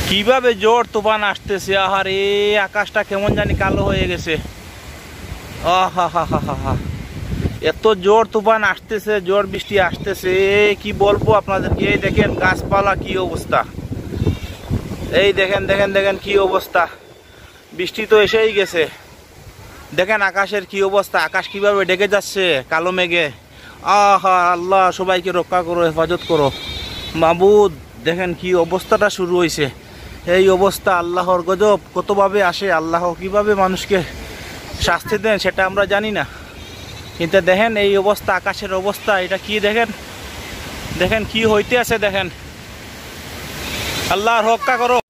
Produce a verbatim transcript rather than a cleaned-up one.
কিভাবে জোর তুফান আসতেছে, আহারে আকাশটা কেমন জানি কালো হয়ে গেছে। আহা হা হা হা হা, এত জোর তুফান আসতেছে, জোর বৃষ্টি আসতেছে, কি বলবো আপনাদেরকে। এই দেখেন গাছপালা কি অবস্থা, এই দেখেন দেখেন দেখেন কি অবস্থা। বৃষ্টি তো এসেই গেছে, দেখেন আকাশের কি অবস্থা, আকাশ কিভাবে ডেকে যাচ্ছে কালো মেঘে। আহা আল্লাহ, সবাইকে রক্ষা করো, হেফাজত করো মাবুদ। দেখেন কি অবস্থাটা শুরু হয়েছে, এই অবস্থা। আল্লাহর গজব কতভাবে আসে, আল্লাহ কিভাবে মানুষকে শাস্তি দেন সেটা আমরা জানি না, কিন্তু দেখেন এই অবস্থা, আকাশের অবস্থা এটা কি দেখেন, দেখেন কি হইতে আছে, দেখেন। আল্লাহর রক্ষা করো।